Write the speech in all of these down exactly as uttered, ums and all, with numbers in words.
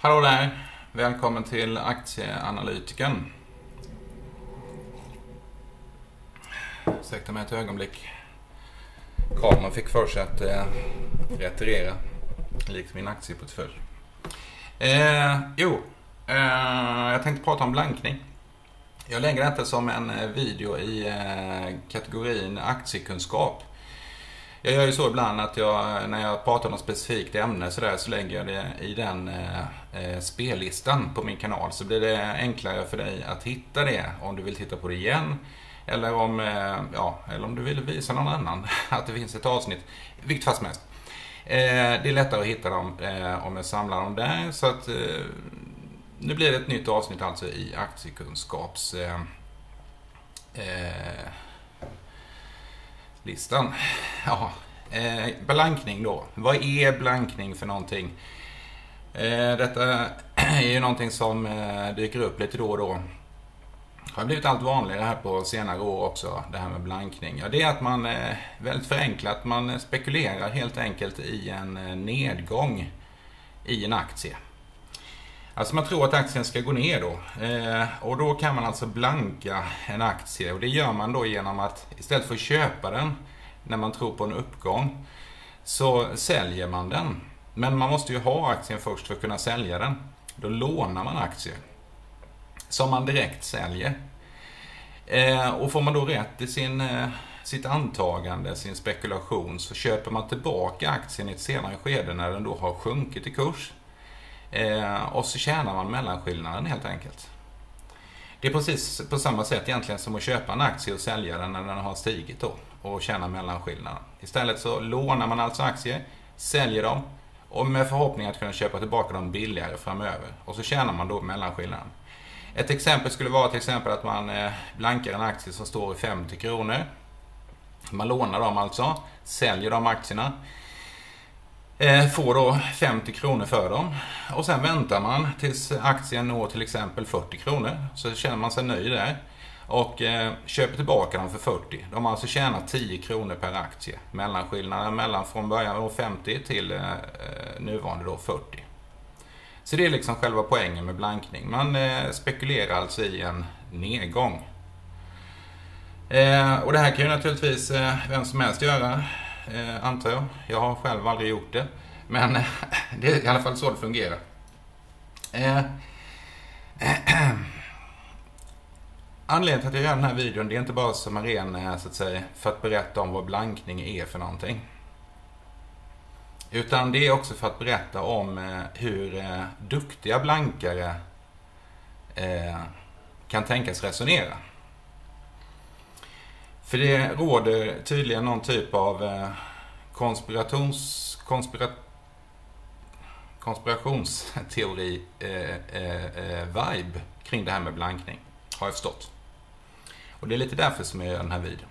Hallå där, välkommen till Aktieanalytiken. Ursäkta mig ett ögonblick. Kameran fick för sig att eh, retirera, likt min aktieportfölj. Eh, jo, eh, jag tänkte prata om blankning. Jag lägger detta som en video i eh, kategorin aktiekunskap. Jag gör ju så ibland att jag, när jag pratar om något specifikt ämne så, där, så lägger jag det i den eh, spellistan på min kanal. Så blir det enklare för dig att hitta det om du vill titta på det igen. Eller om, eh, ja, eller om du vill visa någon annan att det finns ett avsnitt. Vilket fast mest. Eh, det är lättare att hitta dem eh, om jag samlar dem där. Så att eh, nu blir det ett nytt avsnitt alltså i aktiekunskaps... Eh, eh, listan. Ja, eh, blankning då. Vad är blankning för någonting? Eh, detta är ju någonting som eh, dyker upp lite då och då. Det har blivit allt vanligare här på senare år också, det här med blankning. Ja, det är att man, eh, väldigt förenklat, man spekulerar helt enkelt i en eh, nedgång i en aktie. Alltså man tror att aktien ska gå ner då. Eh, och då kan man alltså blanka en aktie. Och det gör man då genom att istället för att köpa den när man tror på en uppgång så säljer man den. Men man måste ju ha aktien först för att kunna sälja den. Då lånar man aktier som man direkt säljer. Eh, och får man då rätt i sin, eh, sitt antagande, sin spekulation, så köper man tillbaka aktien i ett senare skede när den då har sjunkit i kurs. Eh, och så tjänar man mellanskillnaden helt enkelt. Det är precis på samma sätt egentligen som att köpa en aktie och sälja den när den har stigit då och tjäna mellanskillnaden. Istället så lånar man alltså aktier, säljer dem och med förhoppning att kunna köpa tillbaka dem billigare framöver. Och så tjänar man då mellanskillnaden. Ett exempel skulle vara till exempel att man eh, blankar en aktie som står i femtio kronor. Man lånar dem alltså, säljer de aktierna. Får då femtio kronor för dem och sen väntar man tills aktien når till exempel fyrtio kronor, så känner man sig nöjd där och eh, köper tillbaka dem för fyrtio. De har alltså tjänat tio kronor per aktie, mellanskillnaden mellan från början då femtio till eh, nuvarande då fyrtio. Så det är liksom själva poängen med blankning. Man eh, spekulerar alltså i en nedgång. Eh, och det här kan ju naturligtvis eh, vem som helst göra. Eh, antar jag. Jag har själv aldrig gjort det. Men eh, det är i alla fall så det fungerar. Eh, eh, Anledningen till att jag gör den här videon, det är inte bara som en ren eh, så att säga, för att berätta om vad blankning är för någonting. Utan det är också för att berätta om eh, hur eh, duktiga blankare eh, kan tänkas resonera. För det råder tydligen någon typ av eh, konspirations, konspira, konspirationsteori eh, eh, vibe kring det här med blankning, har jag förstått. Och det är lite därför som jag gör den här videon.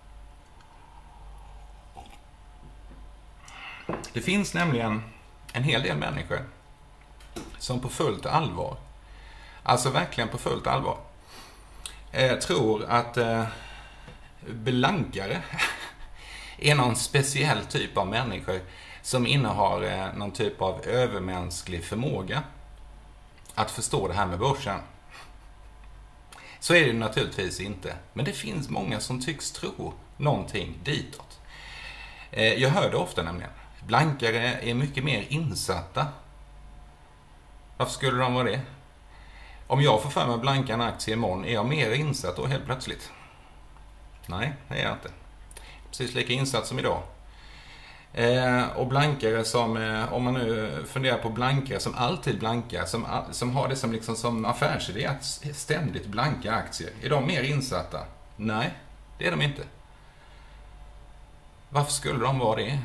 Det finns nämligen en hel del människor som på fullt allvar, alltså verkligen på fullt allvar, eh, tror att eh, blankare är någon speciell typ av människor som innehar eh, någon typ av övermänsklig förmåga att förstå det här med börsen. Så är det naturligtvis inte. Men det finns många som tycks tro någonting ditåt. Eh, jag hör det ofta nämligen. Blankare är mycket mer insatta. Varför skulle de vara det? Om jag får för mig blanka en aktie imorgon, är jag mer insatt då helt plötsligt? Nej, det är jag inte. Precis lika insatt som idag. Eh, och blankare som, eh, om man nu funderar på blankare som alltid blankar, som, som har det som, liksom, som affärsidé att ständigt blanka aktier. Är de mer insatta? Nej, det är de inte. Varför skulle de vara det?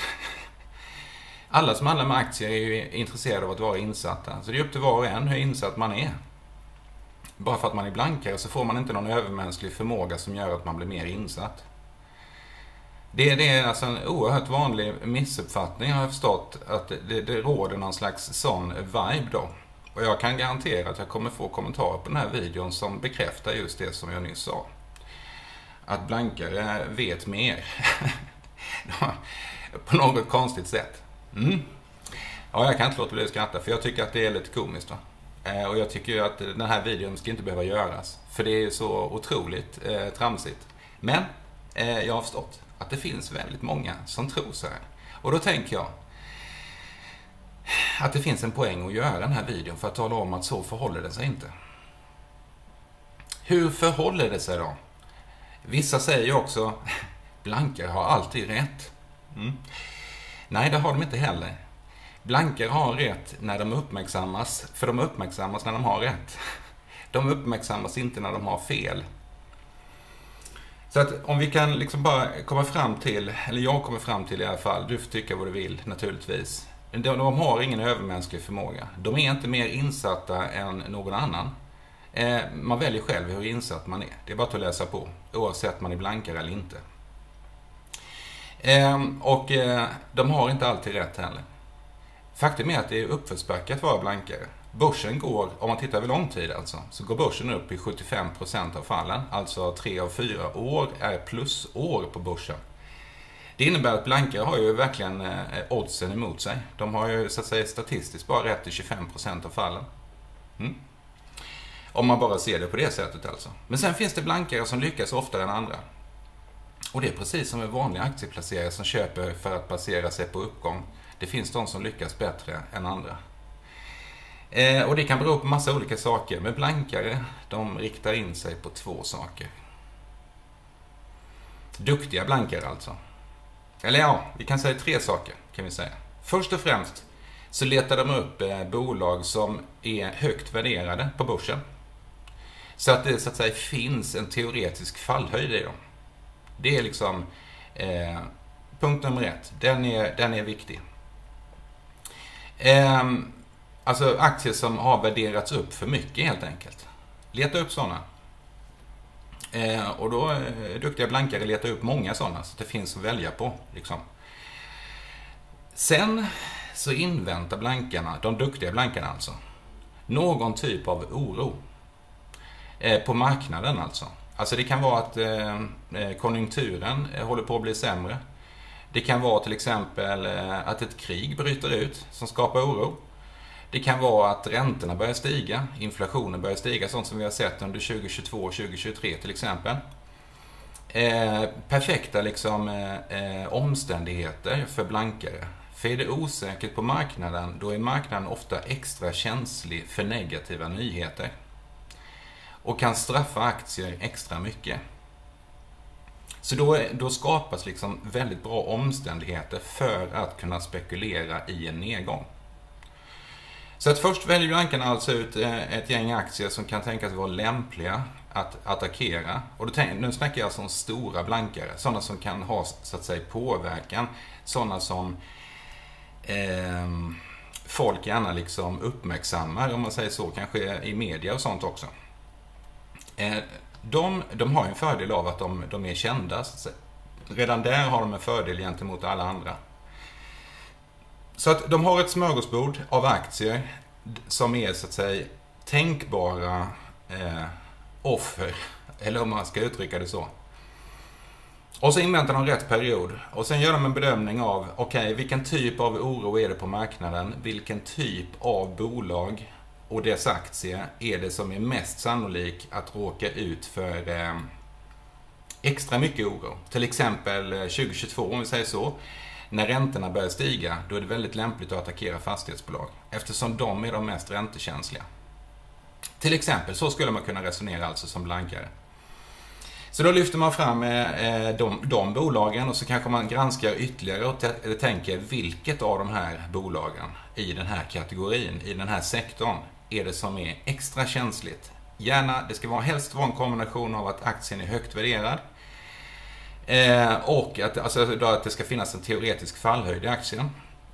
Alla som handlar med aktier är ju intresserade av att vara insatta. Så det är upp till var och en hur insatt man är. Bara för att man är blankare så får man inte någon övermänsklig förmåga som gör att man blir mer insatt. Det, det är alltså en oerhört vanlig missuppfattning, har jag förstått, att det, det råder någon slags sån vibe då. Och jag kan garantera att jag kommer få kommentarer på den här videon som bekräftar just det som jag nyss sa. Att blankare vet mer. På något konstigt sätt. Mm. Ja, jag kan inte låta bli att skratta för jag tycker att det är lite komiskt. Va? Eh, och jag tycker ju att den här videon ska inte behöva göras. För det är så otroligt eh, tramsigt. Men eh, jag har förstått att det finns väldigt många som tror så här. Och då tänker jag att det finns en poäng att göra den här videon för att tala om att så förhåller det sig inte. Hur förhåller det sig då? Vissa säger ju också blankare har alltid rätt. Mm. Nej, det har de inte heller. Blankare har rätt när de uppmärksammas, för de uppmärksammas när de har rätt. De uppmärksammas inte när de har fel. Så att om vi kan liksom bara komma fram till, eller jag kommer fram till i alla fall, du får tycka vad du vill naturligtvis. De, de har ingen övermänsklig förmåga. De är inte mer insatta än någon annan. Eh, man väljer själv hur insatt man är. Det är bara att läsa på, oavsett man är blankare eller inte. Eh, och eh, de har inte alltid rätt heller. Faktum är att det är uppförsbacke att vara blankare. Börsen går, om man tittar över lång tid alltså, så går börsen upp i sjuttiofem procent av fallen. Alltså tre av fyra år är plusår på börsen. Det innebär att blankare har ju verkligen eh, oddsen emot sig. De har ju så att säga statistiskt bara rätt i tjugofem procent av fallen. Mm. Om man bara ser det på det sättet alltså. Men sen finns det blankare som lyckas oftare än andra. Och det är precis som en vanlig aktieplacerare som köper för att basera sig på uppgång. Det finns de som lyckas bättre än andra. Eh, och det kan bero på massa olika saker. Men blankare, de riktar in sig på två saker. Duktiga blankare alltså. Eller ja, vi kan säga tre saker kan vi säga. Först och främst så letar de upp eh, bolag som är högt värderade på börsen. Så att det så att säga finns en teoretisk fallhöjd i dem. Det är liksom eh, punkt nummer ett. Den är, den är viktig. Eh, alltså aktier som har värderats upp för mycket helt enkelt. Leta upp sådana. Eh, och då är duktiga blankare letar upp många sådana så att det finns att välja på. Liksom. Sen så inväntar blankarna, de duktiga blankarna alltså, någon typ av oro. Eh, på marknaden alltså. Alltså det kan vara att eh, konjunkturen eh, håller på att bli sämre. Det kan vara till exempel eh, att ett krig bryter ut som skapar oro. Det kan vara att räntorna börjar stiga, inflationen börjar stiga, sånt som vi har sett under tjugohundratjugotvå och tjugohundratjugotre till exempel. Eh, perfekta liksom, eh, omständigheter för blankare. För är det osäkert på marknaden, då är marknaden ofta extra känslig för negativa nyheter. Och kan straffa aktier extra mycket. Så då, då skapas liksom väldigt bra omständigheter för att kunna spekulera i en nedgång. Så att först väljer blankarna alltså ut ett gäng aktier som kan tänkas vara lämpliga att attackera. Och då tänk, nu snackar jag alltså om stora blankare. Sådana som kan ha så att säga påverkan. Sådana som eh, folk gärna liksom uppmärksammar, om man säger så, kanske i media och sånt också. Eh, de, de har en fördel av att de, de är kända. Så redan där har de en fördel gentemot alla andra. Så att de har ett smörgåsbord av aktier som är så att säga tänkbara eh, offer, eller om man ska uttrycka det så. Och så inväntar de rätt period och sen gör de en bedömning av okej, okay, vilken typ av oro är det på marknaden, vilken typ av bolag och dess aktier är det som är mest sannolik att råka ut för eh, extra mycket oro. Till exempel tjugohundratjugotvå, om vi säger så. När räntorna börjar stiga, då är det väldigt lämpligt att attackera fastighetsbolag. Eftersom de är de mest räntekänsliga. Till exempel, så skulle man kunna resonera alltså som blankare. Så då lyfter man fram eh, de, de bolagen och så kanske man granskar ytterligare och t- tänker vilket av de här bolagen i den här kategorin, i den här sektorn, är det som är extra känsligt. Gärna, det ska vara, helst vara en kombination av att aktien är högt värderad. Eh, och att, alltså, då att det ska finnas en teoretisk fallhöjd i aktien.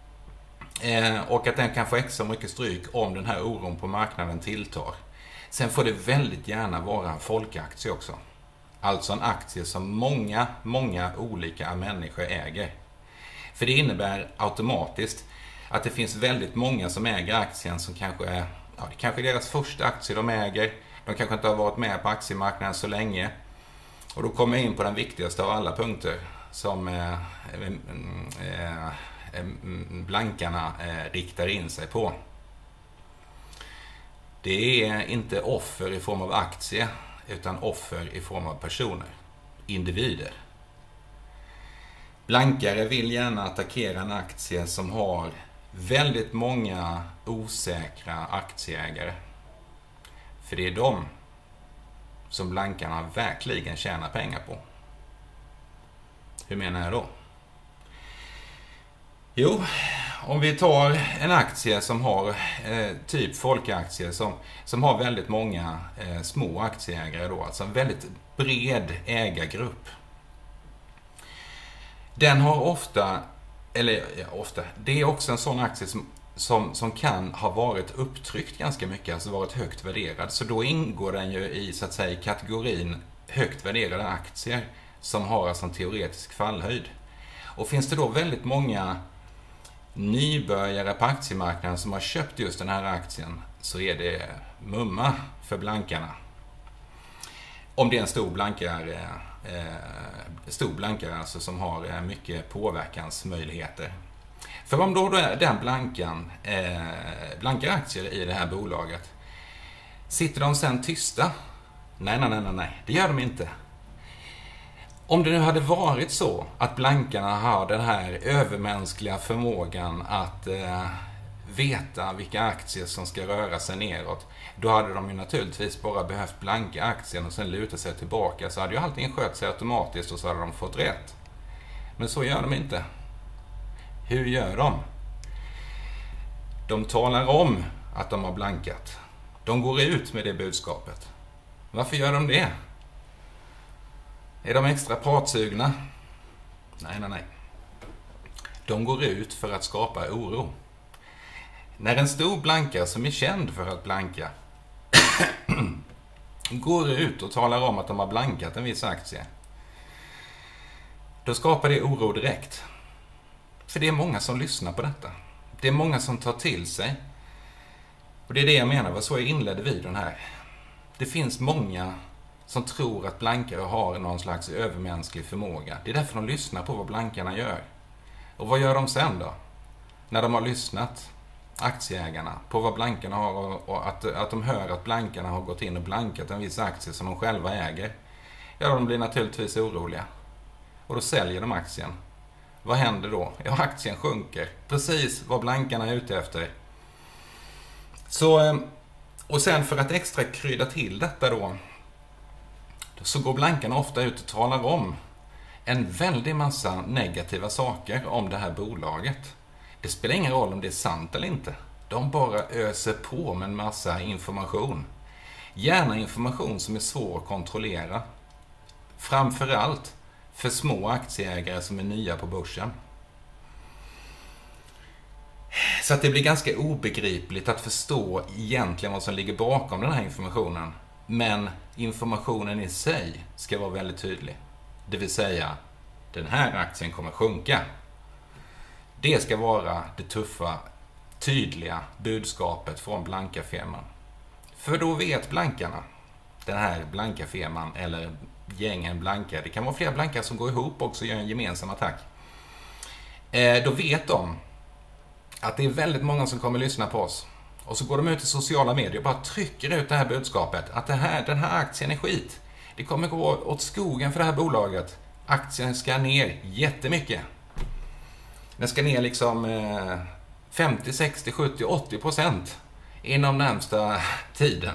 Eh, och att den kan få extra mycket stryk om den här oron på marknaden tilltar. Sen får det väldigt gärna vara en folkaktie också. Alltså en aktie som många, många olika människor äger. För det innebär automatiskt att det finns väldigt många som äger aktien som kanske är, ja, det kanske är deras första aktie de äger. De kanske inte har varit med på aktiemarknaden så länge. Och då kommer jag in på den viktigaste av alla punkter som eh, eh, blankarna riktar in sig på. Det är inte offer i form av aktie, utan offer i form av personer, individer. Blankare vill gärna attackera en aktie som har väldigt många osäkra aktieägare. För det är de som blankarna verkligen tjänar pengar på. Hur menar jag då? Jo, om vi tar en aktie som har eh, typ folkaktier som, som har väldigt många eh, små aktieägare då, alltså en väldigt bred ägargrupp. Den har ofta, eller ja, ofta, det är också en sån aktie som, som, som kan ha varit upptryckt ganska mycket, alltså varit högt värderad. Så då ingår den ju i, så att säga, kategorin högt värderade aktier som har alltså en teoretisk fallhöjd. Och finns det då väldigt många nybörjare på aktiemarknaden som har köpt just den här aktien, så är det mumma för blankarna. Om det är en stor blankare, eh, stor blankare alltså som har mycket påverkansmöjligheter. För om då, då är den blankan, eh, blanka aktier i det här bolaget, sitter de sen tysta? Nej, nej, nej, nej, det gör de inte. Om det nu hade varit så att blankarna har den här övermänskliga förmågan att eh, veta vilka aktier som ska röra sig neråt, då hade de ju naturligtvis bara behövt blanka aktien och sen luta sig tillbaka, så hade ju allting skött sig automatiskt och så hade de fått rätt. Men så gör de inte. Hur gör de? De talar om att de har blankat. De går ut med det budskapet. Varför gör de det? Är de extra pratsugna? Nej, nej, nej. De går ut för att skapa oro. När en stor blankare som är känd för att blanka går ut och talar om att de har blankat en viss aktie, då skapar det oro direkt. För det är många som lyssnar på detta. Det är många som tar till sig. Och det är det jag menar, vad så jag inledde videon här. Det finns många som tror att blankare har någon slags övermänsklig förmåga. Det är därför de lyssnar på vad blankarna gör. Och vad gör de sen då? När de har lyssnat, aktieägarna, på vad blankarna har, och att, att de hör att blankarna har gått in och blankat en viss aktie som de själva äger. Ja, de blir naturligtvis oroliga. Och då säljer de aktien. Vad händer då? Ja, aktien sjunker. Precis vad blankarna är ute efter. Så, och sen för att extra krydda till detta då, så går blankarna ofta ut och talar om en väldig massa negativa saker om det här bolaget. Det spelar ingen roll om det är sant eller inte. De bara öser på med en massa information. Gärna information som är svår att kontrollera. Framförallt för små aktieägare som är nya på börsen. Så att det blir ganska obegripligt att förstå egentligen vad som ligger bakom den här informationen. Men informationen i sig ska vara väldigt tydlig. Det vill säga, den här aktien kommer sjunka. Det ska vara det tuffa, tydliga budskapet från blanka firman. För då vet blankarna, den här blanka firman eller gängen blankare, det kan vara flera blankare som går ihop också och gör en gemensam attack. Eh, då vet de att det är väldigt många som kommer lyssna på oss. Och så går de ut i sociala medier och bara trycker ut det här budskapet. Att det här, den här aktien är skit. Det kommer gå åt skogen för det här bolaget. Aktien ska ner jättemycket. Den ska ner liksom eh, femtio, sextio, sjuttio, åttio procent inom närmsta tiden.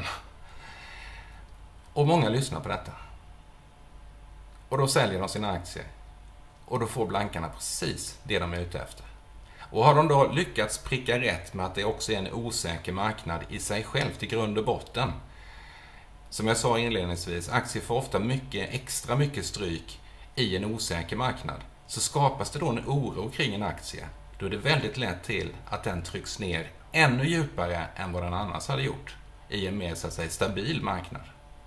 Och många lyssnar på detta. Och då säljer de sina aktier. Och då får blankarna precis det de är ute efter. Och har de då lyckats pricka rätt med att det också är en osäker marknad i sig själv till grund och botten. Som jag sa inledningsvis, aktier får ofta mycket, extra mycket stryk i en osäker marknad. Så skapas det då en oro kring en aktie. Då är det väldigt lätt till att den trycks ner ännu djupare än vad den annars hade gjort i en mer, så att säga, stabil marknad.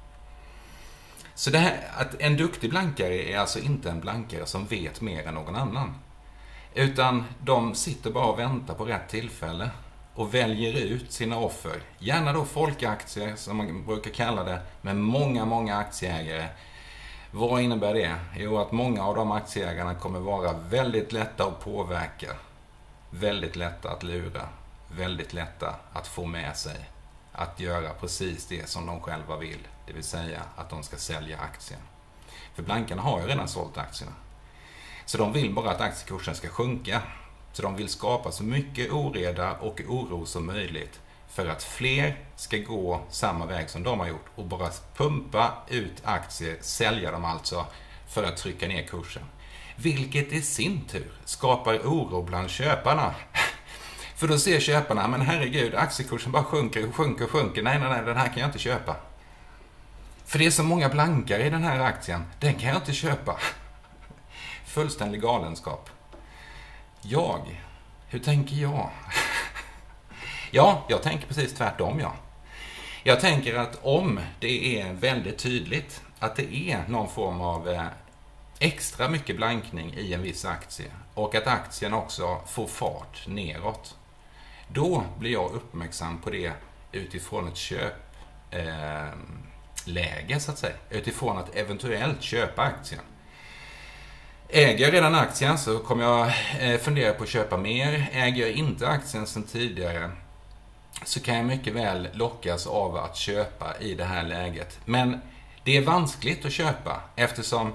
Så det här, att en duktig blankare är alltså inte en blankare som vet mer än någon annan. Utan de sitter bara och väntar på rätt tillfälle och väljer ut sina offer. Gärna då folkaktier som man brukar kalla det, med många, många aktieägare. Vad innebär det? Jo, att många av de aktieägarna kommer vara väldigt lätta att påverka. väldigt lätta att lura, väldigt lätta att få med sig att göra precis det som de själva vill, det vill säga att de ska sälja aktien. För blankarna har ju redan sålt aktierna. Så de vill bara att aktiekursen ska sjunka. Så de vill skapa så mycket oreda och oro som möjligt för att fler ska gå samma väg som de har gjort och bara pumpa ut aktier, sälja dem alltså för att trycka ner kursen. Vilket i sin tur skapar oro bland köparna. För då ser köparna, men herregud, aktiekursen bara sjunker och sjunker och sjunker. Nej, nej, nej, den här kan jag inte köpa. För det är så många blankar i den här aktien, den kan jag inte köpa. Fullständig galenskap. Jag, hur tänker jag? Ja, jag tänker precis tvärtom, ja. Jag tänker att om det är väldigt tydligt att det är någon form av extra mycket blankning i en viss aktie och att aktien också får fart neråt, då blir jag uppmärksam på det utifrån ett köpläge eh, så att säga. Utifrån att eventuellt köpa aktien. Äger jag redan aktien så kommer jag fundera på att köpa mer. Äger jag inte aktien sedan tidigare så kan jag mycket väl lockas av att köpa i det här läget. Men det är vanskligt att köpa eftersom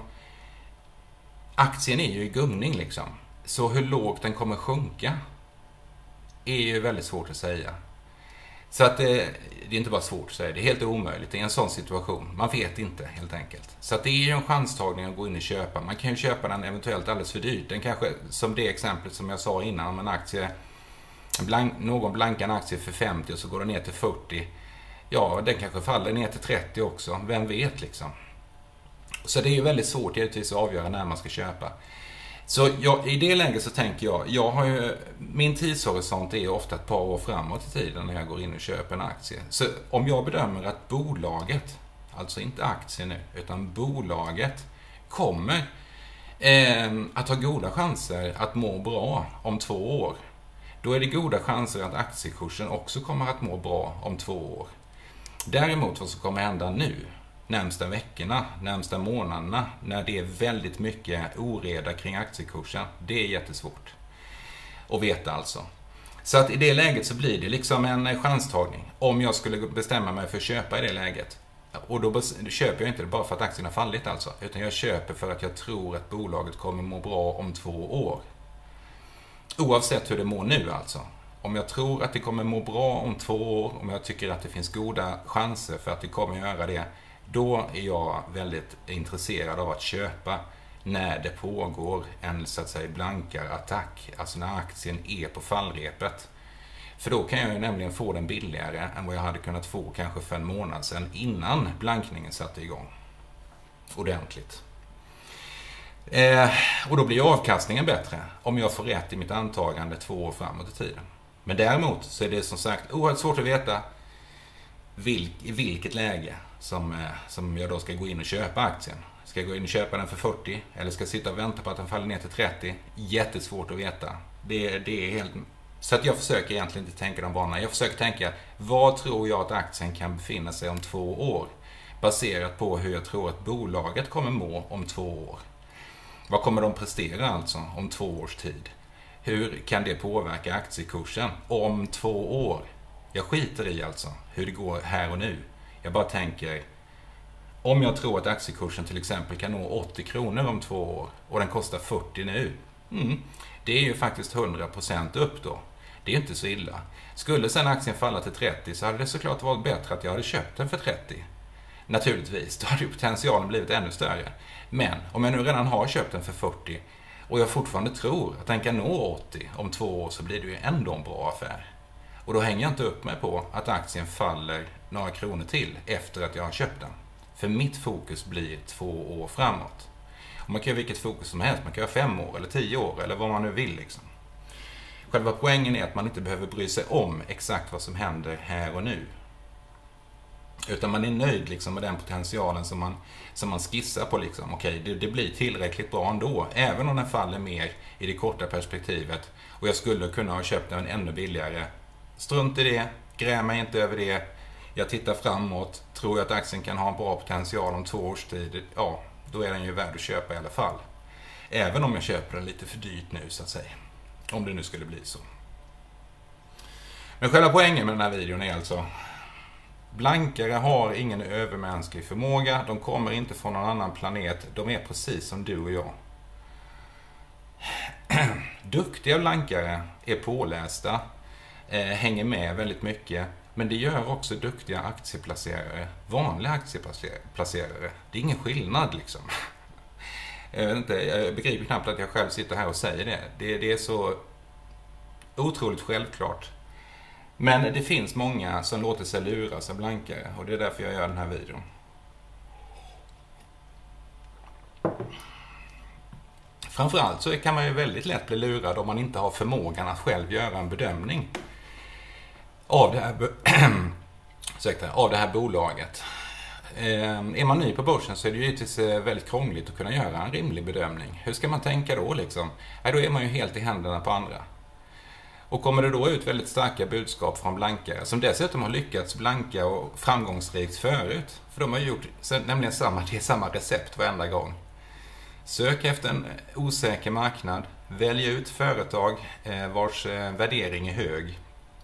aktien är ju i gungning liksom. Så hur lågt den kommer sjunka är ju väldigt svårt att säga. Så att det, det är inte bara svårt att säga, det är helt omöjligt i en sån situation. Man vet inte helt enkelt. Så att det är ju en chanstagning att gå in och köpa. Man kan ju köpa den eventuellt alldeles för dyrt. Den kanske, som det exemplet som jag sa innan, om en aktie, blank, någon blankar en aktie för femtio och så går den ner till fyrtio. Ja, den kanske faller ner till trettio också. Vem vet liksom. Så det är ju väldigt svårt givetvis att avgöra när man ska köpa. Så jag, i det läget så tänker jag, jag har ju, min tidshorisont är ofta ett par år framåt i tiden när jag går in och köper en aktie. Så om jag bedömer att bolaget, alltså inte aktien nu, utan bolaget kommer eh, att ha goda chanser att må bra om två år. Då är det goda chanser att aktiekursen också kommer att må bra om två år. Däremot vad som kommer hända nu, närmsta veckorna, närmsta månaderna, när det är väldigt mycket oreda kring aktiekursen, det är jättesvårt att veta alltså. Så att i det läget så blir det liksom en chanstagning. Om jag skulle bestämma mig för att köpa i det läget. Och då köper jag inte det bara för att aktien har fallit alltså, utan jag köper för att jag tror att bolaget kommer må bra om två år. Oavsett hur det mår nu alltså. Om jag tror att det kommer må bra om två år, om jag tycker att det finns goda chanser för att det kommer göra det, då är jag väldigt intresserad av att köpa när det pågår en så att säga blankarattack, alltså när aktien är på fallrepet. För då kan jag ju nämligen få den billigare än vad jag hade kunnat få kanske för en månad sedan innan blankningen satte igång ordentligt. Eh, och då blir avkastningen bättre om jag får rätt i mitt antagande två år framåt i tiden. Men däremot så är det som sagt oerhört svårt att veta vilk, i vilket läge som, eh, som jag då ska gå in och köpa aktien. Ska jag gå in och köpa den för fyrtio eller ska jag sitta och vänta på att den faller ner till trettio? Jättesvårt att veta. Det, det är helt... Så att jag försöker egentligen inte tänka de banorna. Jag försöker tänka, vad tror jag att aktien kan befinna sig om två år? Baserat på hur jag tror att bolaget kommer må om två år. Vad kommer de prestera alltså om två års tid? Hur kan det påverka aktiekursen om två år? Jag skiter i alltså hur det går här och nu. Jag bara tänker, om jag tror att aktiekursen till exempel kan nå åttio kronor om två år och den kostar fyrtio nu. Mm, det är ju faktiskt hundra procent upp då. Det är inte så illa. Skulle sen aktien falla till trettio så hade det såklart varit bättre att jag hade köpt den för trettio. Naturligtvis, då hade ju potentialen blivit ännu större. Men om jag nu redan har köpt den för fyrtio och jag fortfarande tror att den kan nå åttio om två år, så blir det ju ändå en bra affär. Och då hänger jag inte upp mig på att aktien faller några kronor till efter att jag har köpt den. För mitt fokus blir två år framåt. Och man kan göra vilket fokus som helst. Man kan göra fem år eller tio år eller vad man nu vill liksom. Själva poängen är att man inte behöver bry sig om exakt vad som händer här och nu. Utan man är nöjd liksom med den potentialen som man, som man skissar på. Liksom. Okej, det, det blir tillräckligt bra ändå. Även om den faller mer i det korta perspektivet. Och jag skulle kunna ha köpt den ännu billigare. Strunt i det. Gräm mig inte över det. Jag tittar framåt. Tror jag att aktien kan ha en bra potential om två års tid. Ja, då är den ju värd att köpa i alla fall. Även om jag köper den lite för dyrt nu så att säga. Om det nu skulle bli så. Men själva poängen med den här videon är alltså: blankare har ingen övermänsklig förmåga. De kommer inte från någon annan planet. De är precis som du och jag. Duktiga blankare är pålästa, eh, hänger med väldigt mycket. Men det gör också duktiga aktieplacerare, vanliga aktieplacerare. Det är ingen skillnad liksom. Jag vet inte, jag begriper knappt att jag själv sitter här och säger det. Det, det är så otroligt självklart. Men det finns många som låter sig luras av blankare, och det är därför jag gör den här videon. Framförallt så kan man ju väldigt lätt bli lurad om man inte har förmågan att själv göra en bedömning av det här, ursäkta, av det här bolaget. Är man ny på börsen så är det ju givetvis väldigt krångligt att kunna göra en rimlig bedömning. Hur ska man tänka då liksom? Ja, då är man ju helt i händerna på andra. Och kommer det då ut väldigt starka budskap från blankare, som dessutom har lyckats blanka och framgångsrikt förut. För de har gjort nämligen samma, det är samma recept varenda gång. Sök efter en osäker marknad, välj ut företag vars värdering är hög.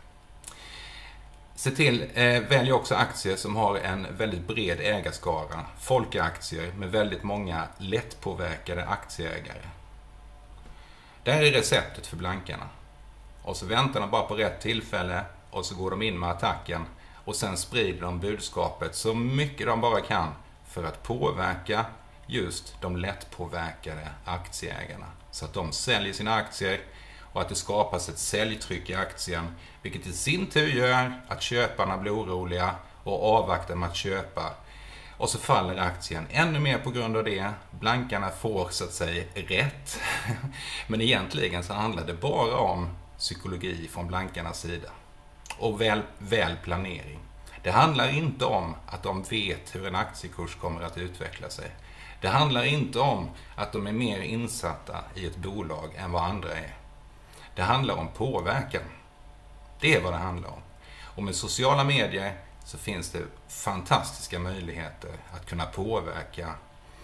Se till, eh, välj också aktier som har en väldigt bred ägarskara. Folkaktier med väldigt många lättpåverkade aktieägare. Det här är receptet för blankarna. Och så väntar de bara på rätt tillfälle och så går de in med attacken. Och sen sprider de budskapet så mycket de bara kan för att påverka just de lättpåverkade aktieägarna. Så att de säljer sina aktier och att det skapas ett säljtryck i aktien, vilket i sin tur gör att köparna blir oroliga och avvaktar med att köpa. Och så faller aktien ännu mer på grund av det. Blankarna får så att säga rätt. Men egentligen så handlar det bara om psykologi från blankarnas sida. Och väl, väl planering. Det handlar inte om att de vet hur en aktiekurs kommer att utveckla sig. Det handlar inte om att de är mer insatta i ett bolag än vad andra är. Det handlar om påverkan. Det är vad det handlar om. Och med sociala medier så finns det fantastiska möjligheter att kunna påverka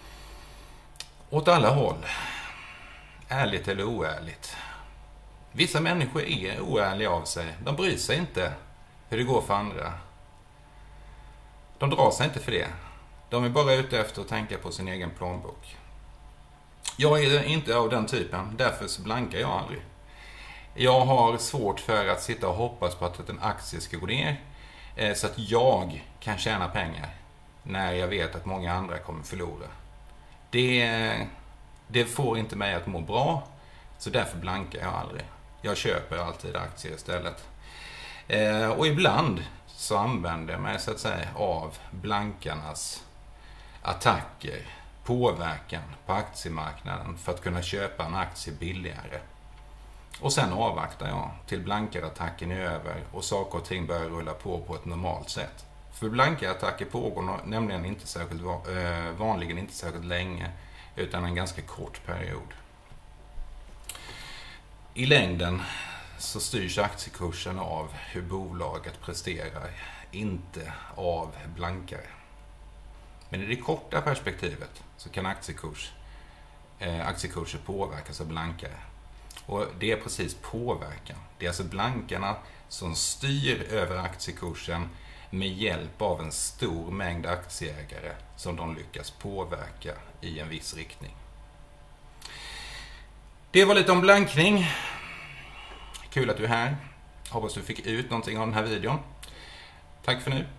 åt alla håll. Ärligt eller oärligt. Vissa människor är oärliga av sig. De bryr sig inte hur det går för andra. De drar sig inte för det. De är bara ute efter att tänka på sin egen plånbok. Jag är inte av den typen. Därför så blankar jag aldrig. Jag har svårt för att sitta och hoppas på att en aktie ska gå ner så att jag kan tjäna pengar när jag vet att många andra kommer förlora. Det, det får inte mig att må bra, så därför blankar jag aldrig. Jag köper alltid aktier istället. Och ibland så använder jag mig så att säga av blankarnas attacker, påverkan på aktiemarknaden för att kunna köpa en aktie billigare. Och sen avvaktar jag till blankarattacken är över och saker och ting börjar rulla på på ett normalt sätt. För blankarattacker pågår nämligen inte särskilt vanligen inte särskilt länge, utan en ganska kort period. I längden så styrs aktiekursen av hur bolaget presterar, inte av blankare. Men i det korta perspektivet så kan aktiekurs, eh, aktiekurser påverkas av blankare. Och det är precis påverkan. Det är alltså blankarna som styr över aktiekursen med hjälp av en stor mängd aktieägare som de lyckas påverka i en viss riktning. Det var lite om blankning. Kul att du är här. Hoppas du fick ut någonting av den här videon. Tack för nu.